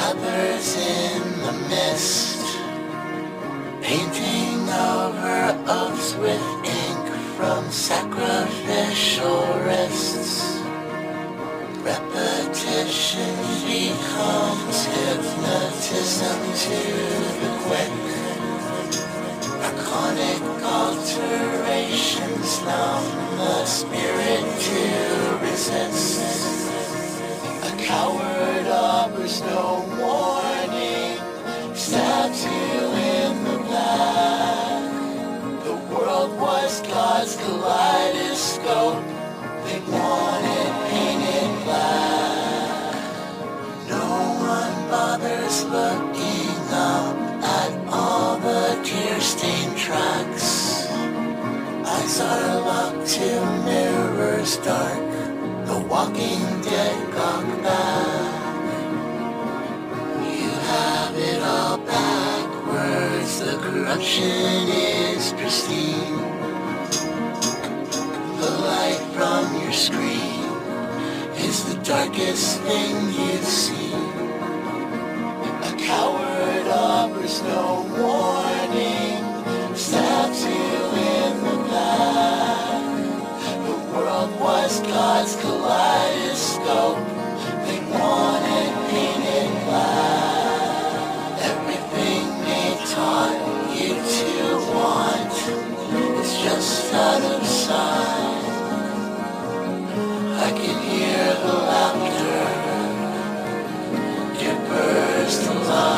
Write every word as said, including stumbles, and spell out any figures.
gathers in the mist, painting over oaths with ink from sacrificial wrists. Repetition becomes hypnotism to the quick. Iconic alterations numb the spirit to resist. A coward offers no warning, stabs you in the back. The world was God's kaleidoscope, they wanted painted black. No one bothers looking up at all the tear-stained tracks. Eyes are locked to mirrors dark, the walking dead gawk back. You have it all backwards, the corruption is pristine. The light from your screen is the darkest thing you've seen. A coward offers no warning, stabs you in the back. The world was God's kaleidoscope, they wanted painted black. Everything they taught you to want is just out of sight. I can hear the laughter, your burst of light.